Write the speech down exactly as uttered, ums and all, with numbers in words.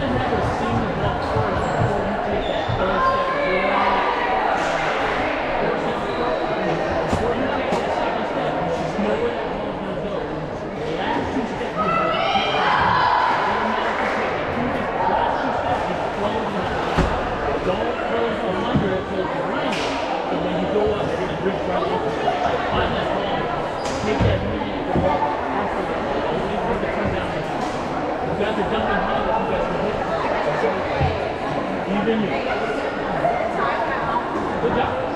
have a single block first before you take that third step. Before you take that second step, you know where that ball's going to go. The last two steps, you have to keep the last two steps, you close it. Don't close them under it, close behind it. So when you go up, it's going to drift right into it. Find that ball, take that minute, and walk after it. Don't wait for it to come down there. You guys are jumping high, you guys can hit. Even you. Good job.